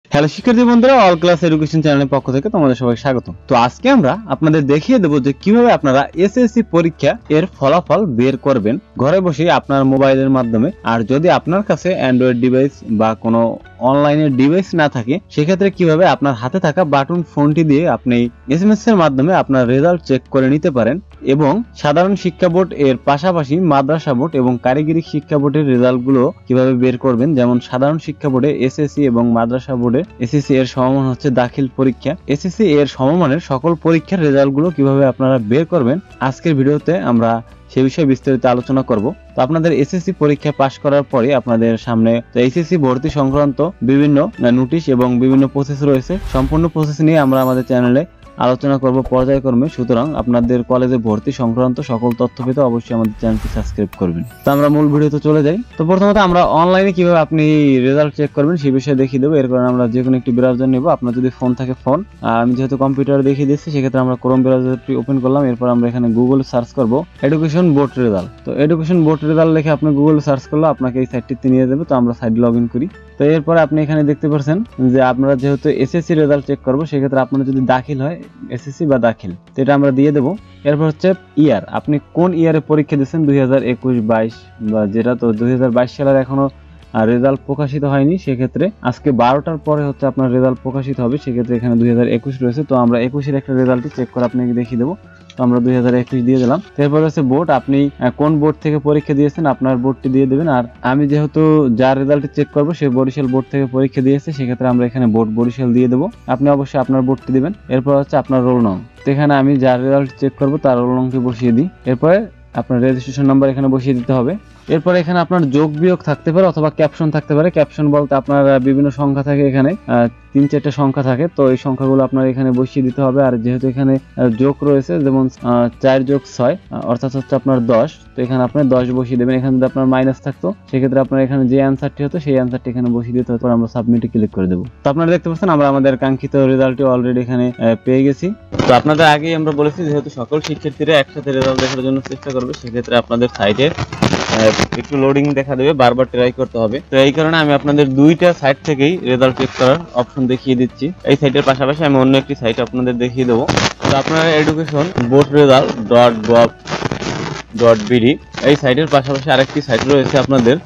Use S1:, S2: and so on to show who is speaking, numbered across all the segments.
S1: Hello শিক্ষার্থী বন্ধুরা, all class education চ্যানেলের পক্ষ থেকে তোমাদের সবাই স্বাগত। তো আজকে আমরা আপনাদের দেখিয়ে দেবো যে কিভাবে আপনারা এসএসসি পরীক্ষা এর ফলাফল বের করবেন ঘরে বসে আপনার মোবাইলের মাধ্যমে। আর যদি আপনার কাছে অ্যান্ড্রয়েড ডিভাইস বা কোনো অনলাইনের ডিভাইস না থাকে, সেক্ষেত্রে কিভাবে আপনার হাতে থাকা বাটন ফোনটি দিয়ে আপনি এসএমএস এর মাধ্যমে আপনার রেজাল্ট চেক করে নিতে পারেন এবং সাধারণ শিক্ষা বোর্ড এর পাশাপাশি মাদ্রাসা বোর্ড এবং কারিগরি শিক্ষা বোর্ডের রেজাল্টগুলো কিভাবে বের করবেন। যেমন সাধারণ শিক্ষা বোর্ডে এসএসসি এবং মাদ্রাসা বোর্ডে এসএসসি এর সমমান হচ্ছে দাখিল পরীক্ষা। এসএসসি এর সমমানের সকল পরীক্ষার রেজাল্টগুলো কিভাবে আপনারা বের করবেন, আজকের ভিডিওতে আমরা সে বিষয়ে বিস্তারিত আলোচনা করব। তো আপনাদের এসএসসি পরীক্ষা পাশ করার পরে আপনাদের সামনে এসএসসি ভর্তি সংক্রান্ত বিভিন্ন নোটিশ এবং বিভিন্ন প্রসেস রয়েছে। সম্পূর্ণ প্রসেস নিয়ে আমরা আমাদের চ্যানেলে আলোচনা করব পর্যায়ক্রমে। সুতরাং আপনাদের কলেজে ভর্তি সংক্রান্ত সকল তথ্য পেতে অবশ্যই আমাদের চ্যানেলটি সাবস্ক্রাইব করবেন। তো আমরা মূল ভিডিওতে চলে যাই। তো প্রথমত আমরা অনলাইনে কিভাবে আপনি রেজাল্ট চেক করবেন সেই বিষয়ে দেখিয়ে দেবো। এর কারণে আমরা যে কোনো একটি ব্রাউজার নেব। আপনার যদি ফোন থাকে ফোন, আমি যেহেতু কম্পিউটার দেখিয়ে দিচ্ছি সেক্ষেত্রে আমরা ক্রোম ব্রাউজারটি ওপেন করলাম। এরপর আমরা এখানে গুগল সার্চ করব এডুকেশন বোর্ড রেজাল্ট। তো এডুকেশন বোর্ড রেজাল্ট লিখে আপনি গুগল সার্চ করলে আপনাকে এই সাইটটিতে নিয়ে যাবে। তো আমরা সাইটে লগ ইন করি। তো এরপরে আপনি এখানে দেখতে পাচ্ছেন যে আপনারা যেহেতু এসএসসি রেজাল্ট চেক করবো, সেক্ষেত্রে আপনারা যদি দাখিল হয় এসএসসি বা দাখিল, তো এটা আমরা দিয়ে দেবো। এরপর হচ্ছে ইয়ার, আপনি কোন ইয়ারে পরীক্ষা দিচ্ছেন, 2021-22 বা যেটা, তো 2022 সালের এখনো রেজাল্ট প্রকাশিত হয়নি। সেক্ষেত্রে আজকে 12টার পরে হচ্ছে আপনার রেজাল্ট প্রকাশিত হবে। সেক্ষেত্রে এখানে 2021 রয়েছে। তো আমরা 21-এর একটা রেজাল্টই চেক করে আপনাকে দেখিয়ে দেবো। তো আমরা 2021 দিয়ে দিলাম। এরপর হচ্ছে বোর্ড, আপনি কোন বোর্ড থেকে পরীক্ষা দিয়েছেন আপনার বোর্ডটি দিয়ে দেবেন। আর আমি যেহেতু যার রেজাল্ট চেক করবো সে বরিশাল বোর্ড থেকে পরীক্ষা দিয়েছে, সেক্ষেত্রে আমরা এখানে বোর্ড বরিশাল দিয়ে দেবো। আপনি অবশ্যই আপনার বোর্ডটি দিবেন। এরপর হচ্ছে আপনার রোল নং, তো এখানে আমি যার রেজাল্ট চেক করবো তার রোল নংটি বসিয়ে দিই। এরপরে আপনার রেজিস্ট্রেশন নাম্বার এখানে বসিয়ে দিতে হবে। এরপর এখানে আপনার যোগ বিয়োগ থাকতে পারে অথবা ক্যাপশন থাকতে পারে। ক্যাপশন বলতে আপনার বিভিন্ন সংখ্যা থাকে, এখানে 3-4টা সংখ্যা থাকে। তো এই সংখ্যাগুলো আপনার এখানে বসিয়ে দিতে হবে। আর যেহেতু এখানে যোগ রয়েছে, যেমন 4+6 অর্থাৎ হচ্ছে আপনার 10, তো এখানে আপনি 10 বসিয়ে দেবেন। এখানে যদি আপনার মাইনাস থাকতো সেক্ষেত্রে আপনার এখানে যে অ্যান্সারটি হতো সেই অ্যান্সারটি এখানে বসিয়ে দিতে হতো। আমরা সাবমিটে ক্লিক করে দেবো। তো আপনারা দেখতে পাচ্ছেন আমরা আমাদের কাঙ্ক্ষিত রেজাল্টটি অলরেডি এখানে পেয়ে গেছি। তো আপনাদের আগেই আমরা বলেছি যেহেতু সকল শিক্ষার্থীরা একসাথে রেজাল্ট দেখার জন্য চেষ্টা করবে, সেক্ষেত্রে আপনাদের সাইটে একটু লোডিং দেখা দেবে, বারবার ট্রাই করতে হবে। তো এই কারণে আমি আপনাদের দুইটা সাইট থেকেই রেজাল্ট চেক করার অপশন দেখিয়ে দিচ্ছি। এই সাইটের পাশাপাশি আমি অন্য একটি সাইট আপনাদের দেখিয়ে দেবো। তো আপনারা এডুকেশন বোর্ড রেজাল্ট .gov.bd এই সাইটের পাশাপাশি আরেকটি সাইট রয়েছে আপনাদের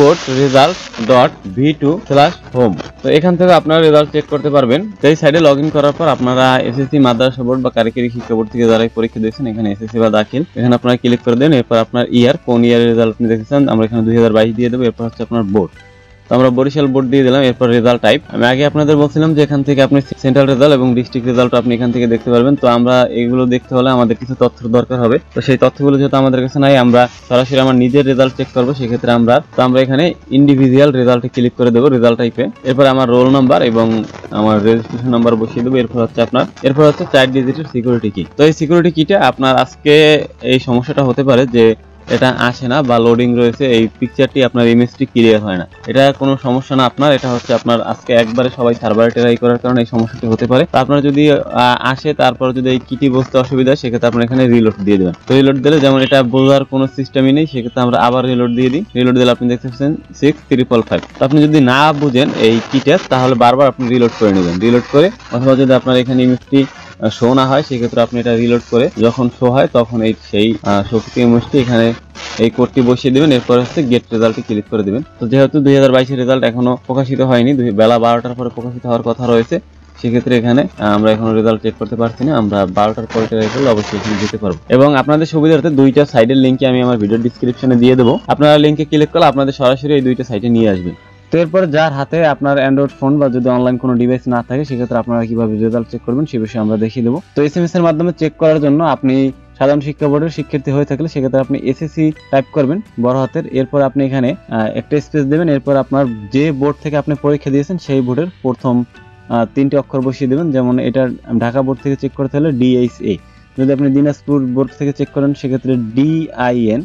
S1: eboardresult.v2/home। তো এখান থেকে আপনারা রেজাল্ট চেক করতে পারবেন। তো এই সাইটে লগ ইন করার পর আপনারা এসএসসি মাদ্রাসা বোর্ড বা কারিগরি শিক্ষা বোর্ড থেকে যারা পরীক্ষা দিয়েছেন, এখানে এসএসসি বা দাখিল, এখানে আপনারা ক্লিক করে দেন। এরপর আপনার ইয়ার, কোন ইয়ারের রেজাল্ট আপনি দেখেছেন, আমরা এখানে 2022 দিয়ে দেবো। এরপর হচ্ছে আপনার বোর্ড, তো আমরা বরিশাল বোর্ড দিয়ে দিলাম। এরপর রেজাল্ট টাইপ, আমি আগে আপনাদের বলছিলাম যে এখান থেকে আপনি সেন্ট্রাল রেজাল্ট এবং ডিস্ট্রিক্ট রেজাল্ট আপনি এখান থেকে দেখতে পারবেন। তো আমরা এগুলো দেখতে হলে আমাদের কিছু তথ্যের দরকার হবে। তো সেই তথ্যগুলো যেহেতু আমাদের কাছে নাই, আমরা সরাসরি আমার নিজের রেজাল্ট চেক করবো। সেক্ষেত্রে আমরা এখানে ইন্ডিভিজুয়াল রেজাল্টে ক্লিক করে দেবো, রেজাল্ট টাইপে। এরপর আমার রোল নাম্বার এবং আমার রেজিস্ট্রেশন নাম্বার বসিয়ে দেবো। এরপর হচ্ছে 4 ডিজিটের সিকিউরিটি কি। তো এই সিকিউরিটি কিটা আপনার আজকে এই সমস্যাটা হতে পারে যে এটা আসে না বা লোডিং রয়েছে, এই পিকচারটি আপনার ইমেজটি ক্লিয়ার হয় না। এটা কোনো সমস্যা না আপনার, এটা হচ্ছে আপনার আজকে একবারে সবাই সার্ভারে ট্রাই করার কারণে এই সমস্যাটি হতে পারে। তো আপনার যদি আসে, তারপর যদি এই কিটি বুঝতে অসুবিধা হয়, সেক্ষেত্রে আপনার এখানে রিলোড দিয়ে দেবেন। তো রিলোড দিলে যেমন এটা বোঝার কোনো সিস্টেমই নেই, সেক্ষেত্রে আমরা আবার রিলোড দিয়ে দিই। রিলোড দিলে আপনি দেখতে পাচ্ছেন 6555। তো আপনি যদি না বুঝেন এই কিটা, তাহলে বারবার আপনি রিলোড করে নেবেন। রিলোড করে অথবা যদি আপনার এখানে ইমেজটি শো না হয়, সেক্ষেত্রে আপনি এটা রিলোড করে যখন শো হয় তখন সেই শক্তি ইমেজটি এখানে এই কোডটি বসিয়ে দেবেন। এরপর হচ্ছে গেট রেজাল্টে ক্লিক করে দেবেন। তো যেহেতু 2022 রেজাল্ট এখনো প্রকাশিত হয়নি, বেলা 12টার পরে প্রকাশিত হওয়ার কথা রয়েছে, সেক্ষেত্রে এখানে আমরা এখনো রেজাল্ট চেক করতে পারছি না। আমরা 12টার পরে ট্রাই করলে অবশ্যই এখানে যেতে পারবো। এবং আপনাদের সুবিধার্থে দুইটা সাইটের লিঙ্কে আমি আমার ভিডিও ডিসক্রিপশনে দিয়ে দেবো। আপনারা লিঙ্কে ক্লিক করলে আপনাদের সরাসরি এই দুইটা সাইটে নিয়ে আসবেন। তো এরপর যার হাতে আপনার অ্যান্ড্রয়েড ফোন বা যদি অনলাইন কোনো ডিভাইস না থাকে, সেক্ষেত্রে আপনারা কিভাবে রেজাল্ট চেক করবেন সে বিষয়ে আমরা দেখিয়ে দেবো। তো এসএমএস এর মাধ্যমে চেক করার জন্য আপনি সাধারণ শিক্ষা বোর্ডের শিক্ষার্থী হয়ে থাকলে সেক্ষেত্রে আপনি এসএসসি টাইপ করবেন বড় হাতের। এরপর আপনি এখানে একটা স্পেস দেবেন। এরপর আপনার যে বোর্ড থেকে আপনি পরীক্ষা দিয়েছেন সেই বোর্ডের প্রথম 3টে অক্ষর বসিয়ে দেবেন। যেমন এটা ঢাকা বোর্ড থেকে চেক করতে হলে DHA, যদি আপনি দিনাজপুর বোর্ড থেকে চেক করেন সেক্ষেত্রে DIN,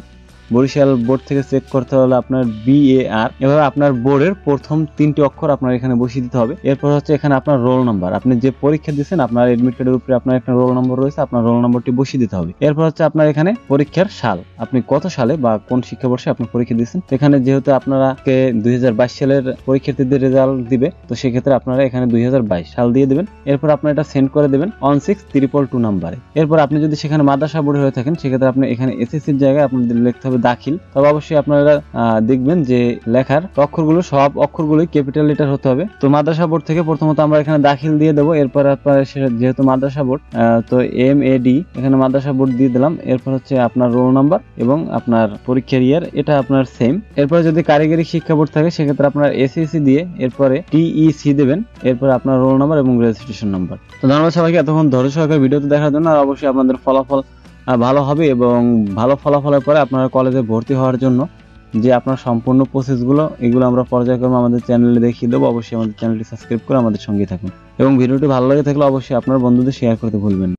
S1: বরিশাল বোর্ড থেকে চেক করতে হলে আপনার BAR, এভাবে আপনার বোর্ডের প্রথম 3টি অক্ষর আপনার এখানে বসিয়ে দিতে হবে। এরপর হচ্ছে এখানে আপনার রোল নাম্বার, আপনি যে পরীক্ষা দিচ্ছেন আপনার এডমিট কার্ডের উপরে আপনার একটা রোল নম্বর রয়েছে, আপনার রোল নম্বরটি বসিয়ে দিতে হবে। এরপর হচ্ছে আপনার এখানে পরীক্ষার সাল, আপনি কত সালে বা কোন শিক্ষাবর্ষে আপনি পরীক্ষা দিচ্ছেন। এখানে যেহেতু আপনারা 2022 সালের পরীক্ষার্থীদের রেজাল্ট দিবে, তো সেক্ষেত্রে আপনারা এখানে 2022 সাল দিয়ে দিবেন। এরপর আপনারা এটা সেন্ড করে দেবেন 16322 নাম্বারে। এরপর আপনি যদি সেখানে মাদ্রাসা বোর্ডে হয়ে থাকেন, সেক্ষেত্রে আপনি এখানে এসএসসির জায়গায় আপনাদের লিখতে হবে দাখিল। তবে অবশ্যই আপনারা দেখবেন যে লেখার অক্ষরগুলো সব অক্ষরগুলোই ক্যাপিটাল লেটার হতে হবে। তো মাদ্রাসা বোর্ড থেকে প্রথমত আমরা এখানে দাখিল দিয়ে দেবো। এরপর আপনার যেহেতু মাদ্রাসা বোর্ড, তো MAD এখানে মাদ্রাসা বোর্ড দিয়ে দিলাম। এরপর হচ্ছে আপনার রোল নাম্বার এবং আপনার পরীক্ষার ইয়ার, এটা আপনার সেম। এরপরে যদি কারিগরি শিক্ষা বোর্ড থাকে সেক্ষেত্রে আপনার SSC দিয়ে এরপরে TEC দেবেন, এরপর আপনার রোল নাম্বার এবং রেজিস্ট্রেশন নাম্বার। তো ধন্যবাদ সবাইকে এতক্ষণ ধৈর্য সহকারে ভিডিওতে দেখার জন্য। আর অবশ্যই আপনাদের ফলাফল ভালো হবে এবং ভালো ফলাফলের পরে আপনারা কলেজে ভর্তি হওয়ার জন্য যে আপনার সম্পূর্ণ প্রসেসগুলো, এগুলো আমরা পর্যায়ক্রমে আমাদের চ্যানেলে দেখিয়ে দেবো। অবশ্যই আমাদের চ্যানেলটি সাবস্ক্রাইব করে আমাদের সঙ্গে থাকুন এবং ভিডিওটি ভালো লাগে থাকলে অবশ্যই আপনার বন্ধুদের শেয়ার করতে ভুলবেন না।